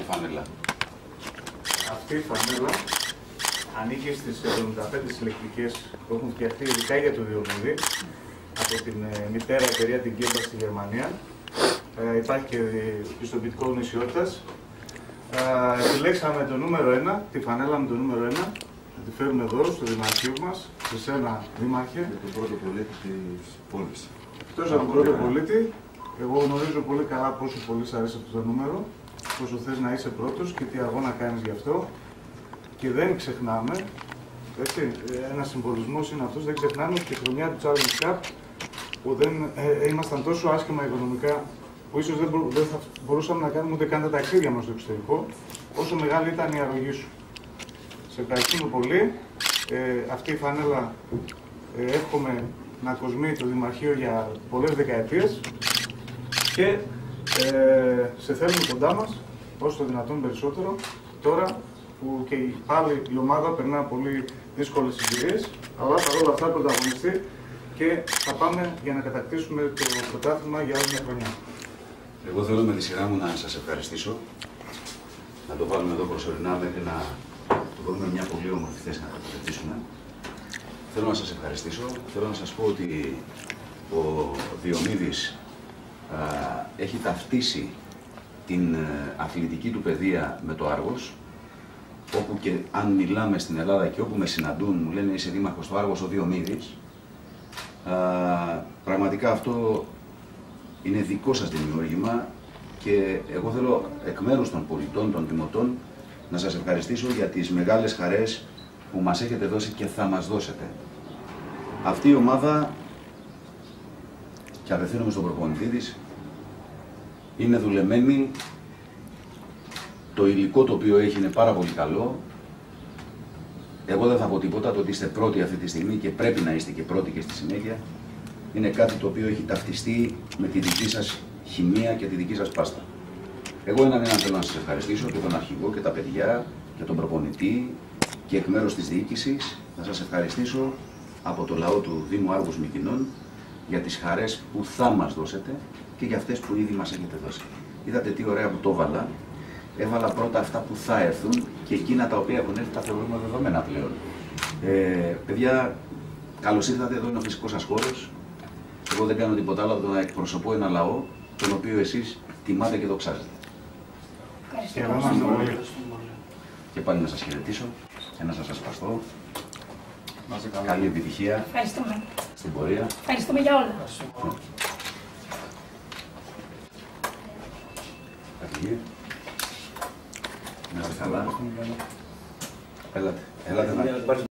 φανέλα? Αυτή η φανέλα ανήκει στις 75 συλλεκτικές που έχουν φτιαχτεί ειδικά για το Διομήδη από την μητέρα εταιρεία την Γκέμπα στη Γερμανία. Υπάρχει και πιστοποιητικό γνησιότητας. Επιλέξαμε το νούμερο 1, τη φανέλα με το νούμερο 1, να τη φέρουμε εδώ στο Δημαρχείο μας, σε σένα Δήμαρχε. Για τον πρώτο πολίτη της πόλης. Εκτός από τον πρώτο πολίτη, εγώ γνωρίζω πολύ καλά πόσο πολύ σ' αρέσει αυτό το νούμερο, πόσο θες να είσαι πρώτος και τι αγώνα κάνεις γι' αυτό. Και δεν ξεχνάμε, έτσι, ένας συμβολισμός είναι αυτός, δεν ξεχνάμε ότι τη χρονιά του Challenge Cup που δεν ήμασταν τόσο άσχημα οικονομικά, που ίσως δεν θα μπορούσαμε να κάνουμε ούτε καν τα ταξίδια μας στο εξωτερικό, όσο μεγάλη ήταν η αρρωγή σου. Σε ευχαριστούμε πολύ. Αυτή η φανέλα εύχομαι να κοσμεί το Δημαρχείο για πολλές δεκαετίες και σε θέλουμε κοντά μας όσο το δυνατόν περισσότερο τώρα που και πάλι η ομάδα περνά πολύ δύσκολες συγκυρίες, αλλά παρόλα αυτά πρωταγωνιστεί και θα πάμε για να κατακτήσουμε το πρωτάθλημα για άλλη μια χρονιά. Εγώ θέλω με τη σειρά μου να σας ευχαριστήσω. Να το βάλουμε εδώ προσωρινά μέχρι να το βρούμε μια πολύ όμορφη θέση να τοποθετήσουμε. Θέλω να σας ευχαριστήσω. Θέλω να σας πω ότι ο Διομήδης έχει ταυτίσει την αθλητική του παιδεία με το Άργος. Όπου και αν μιλάμε στην Ελλάδα και όπου με συναντούν, μου λένε είσαι δήμαρχος του Άργος ο Διομήδης. Πραγματικά αυτό είναι δικό σας δημιούργημα και εγώ θέλω εκ μέρους των πολιτών, των δημοτών, να σας ευχαριστήσω για τις μεγάλες χαρές που μας έχετε δώσει και θα μας δώσετε. Αυτή η ομάδα, και απευθύνομαι στον προπονητή της, είναι δουλεμένη. Το υλικό το οποίο έχει είναι πάρα πολύ καλό. Εγώ δεν θα πω τίποτα, το ότι είστε πρώτοι αυτή τη στιγμή και πρέπει να είστε και πρώτοι και στη συνέχεια. Είναι κάτι το οποίο έχει ταυτιστεί με τη δική σας χημεία και τη δική σας πάστα. Εγώ έναν θέλω να σας ευχαριστήσω και τον αρχηγό και τα παιδιά και τον προπονητή και εκ μέρους της διοίκησης να σας ευχαριστήσω από το λαό του Δήμου Άργους Μυκηνών για τις χαρές που θα μας δώσετε και για αυτές που ήδη μας έχετε δώσει. Είδατε τι ωραία που το έβαλα. Έβαλα πρώτα αυτά που θα έρθουν και εκείνα τα οποία έχουν έρθει τα θεωρούμε δεδομένα πλέον. Παιδιά, καλώς ήρθατε, εδώ είναι ο φυσικός σας χώρος. Εγώ δεν κάνω τίποτα άλλο από το να εκπροσωπώ ένα λαό, τον οποίο εσείς τιμάτε και δοξάζετε. Ευχαριστώ. Και πάλι να σας χαιρετήσω και να σας ασπαστώ. Καλή επιτυχία. Ευχαριστούμε. Στην πορεία. Ευχαριστούμε για όλα. Καθηγή. Να είστε καλά. Έλατε.